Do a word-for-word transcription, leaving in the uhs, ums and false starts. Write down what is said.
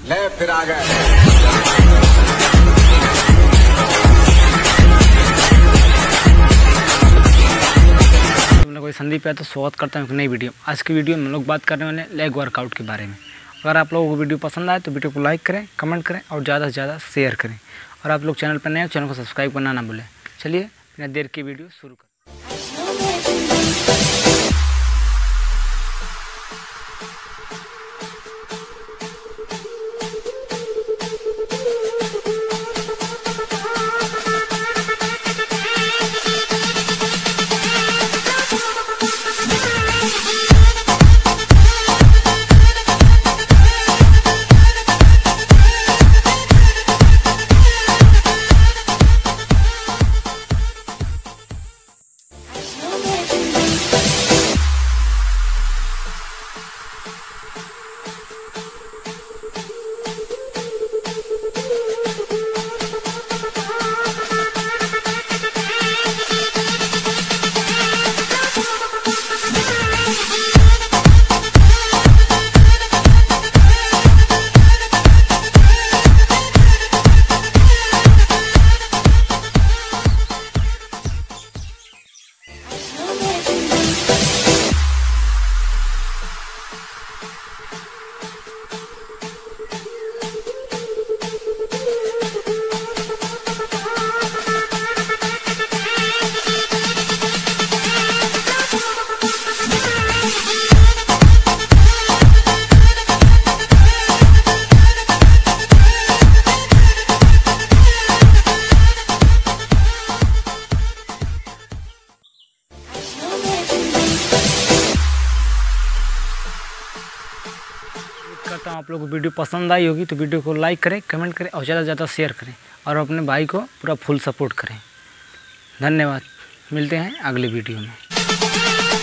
ले फिर आ गए। कोई संदीप यादव स्वागत करता हूँ एक नई वीडियो। आज की वीडियो में हम लोग बात करने वाले लेग वर्कआउट के बारे में। अगर आप लोगों को वीडियो पसंद आए तो वीडियो को लाइक करें, कमेंट करें और ज़्यादा से ज़्यादा शेयर करें। और आप लोग चैनल पर नए हो, चैनल को सब्सक्राइब करना ना भूलें। चलिए बिना देर की वीडियो शुरू करें। करता हूँ आप लोगों को वीडियो पसंद आई होगी तो वीडियो को लाइक करें, कमेंट करें और ज़्यादा से ज़्यादा शेयर करें और अपने भाई को पूरा फुल सपोर्ट करें। धन्यवाद। मिलते हैं अगले वीडियो में।